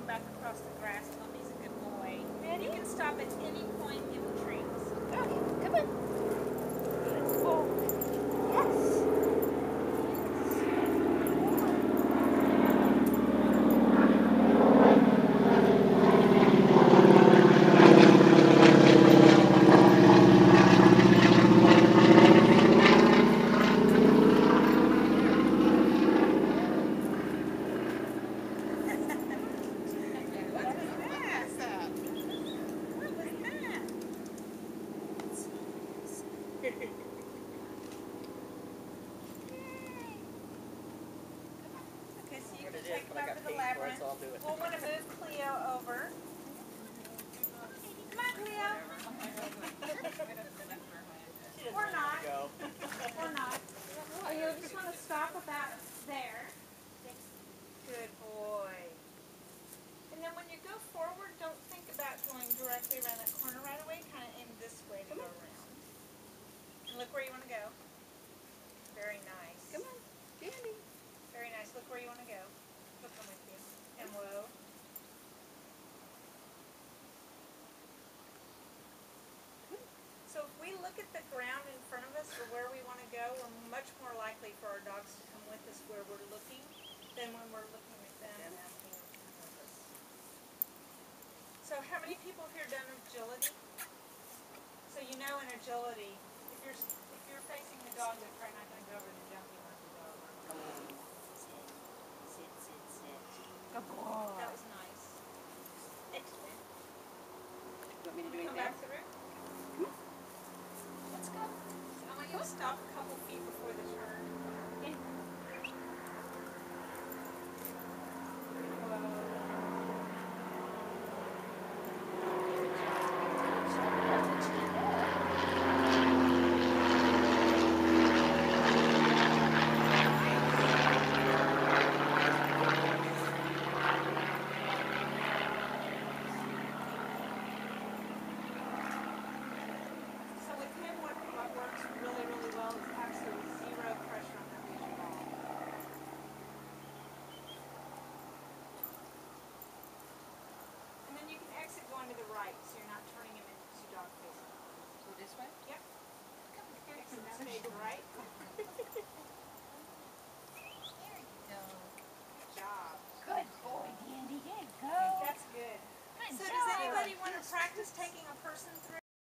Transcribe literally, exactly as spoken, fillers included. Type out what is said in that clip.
him back across the grass. Tell him he's a good boy. Ready? You can stop at any point in the trees. Okay, come on. Good boy. Yes. Okay, so you can take him over the labyrinth. We'll want to move Cleo over. Come on, Cleo. Or not. Or not. Oh, you'll just want to stop about there. Good boy. And then when you go forward, don't think about going directly around that corner right away. Kind of aim this way to go around. And look where you want to go. Very nice. Come on, Candy. Very nice. Look where you want to go. Look, I'm with you. And whoa. So if we look at the ground in front of us for where we want to go, we're much more likely for our dogs to come with us where we're looking than when we're looking at them and asking them to come with us. So how many people here done agility? So you know in agility, if you're if you're facing the dog, they're probably not going to go over the jumping like the dog. Good boy. That was nice. Excellent. You want me to do it Come now? back through. Let's go. So I want you to stop a couple feet before the turn. Yeah. So with him, what, what works really, really well is absolutely zero pressure on that leash at all. And then you can exit going to the right, so you're not turning him into dog facing. Go this way? Yep. Exit that way to the right.